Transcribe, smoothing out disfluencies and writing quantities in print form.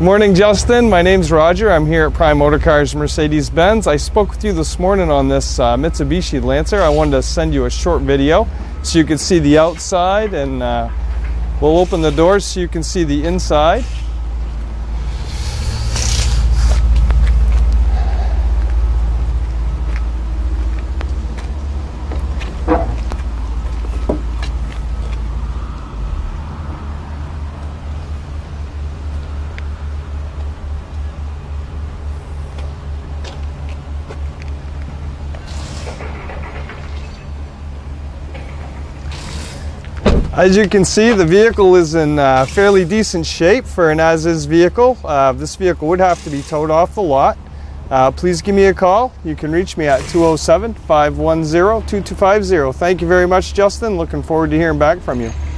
Morning, Justin. My name's Roger. I'm here at Prime Motorcars Mercedes-Benz. I spoke with you this morning on this Mitsubishi Lancer. I wanted to send you a short video so you can see the outside, and we'll open the doors so you can see the inside. As you can see, the vehicle is in fairly decent shape for an as-is vehicle. This vehicle would have to be towed off the lot. Please give me a call. You can reach me at 207-510-2250. Thank you very much, Justin. Looking forward to hearing back from you.